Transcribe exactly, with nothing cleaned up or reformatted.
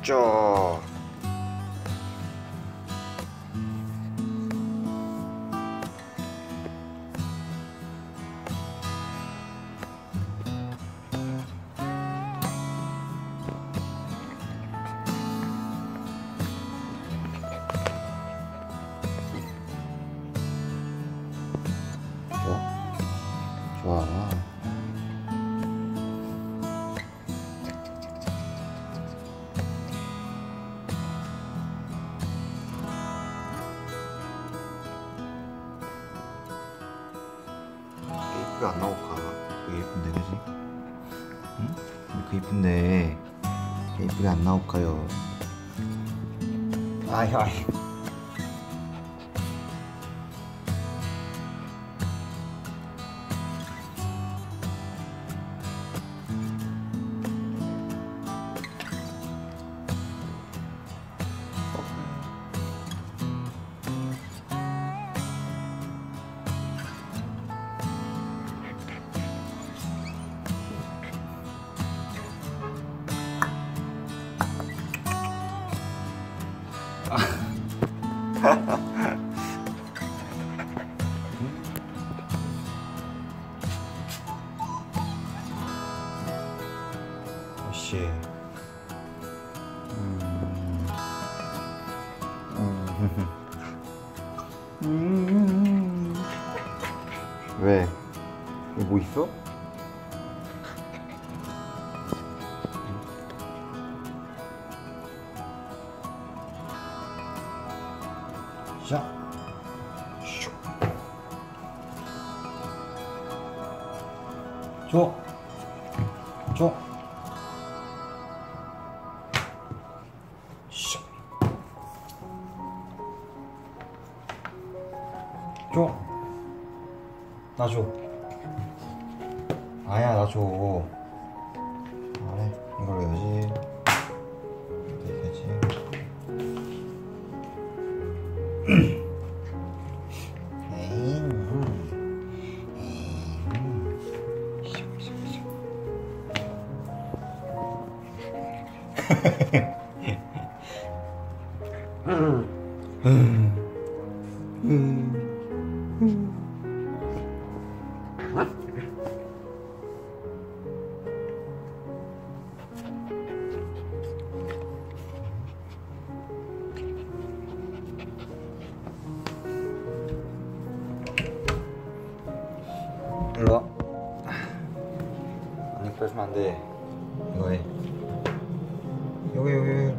맛있죠? 좋아. 예쁘게 안 나올까? 되게 예쁜데, 그지? 응? 이렇게 예쁜데 예쁘게 안 나올까요? 아이 아이. 씨. 음. 음. 음. 왜? 뭐 있어? 자. 슉. 줘. 줘. 슉. 줘. 나 줘. 아야, 나 줘. 그래, 이걸로 해야지. 이렇게 해야지. 일로 와. 안 예뻐지면 안 돼. 이거 해. 여기 여기 여기.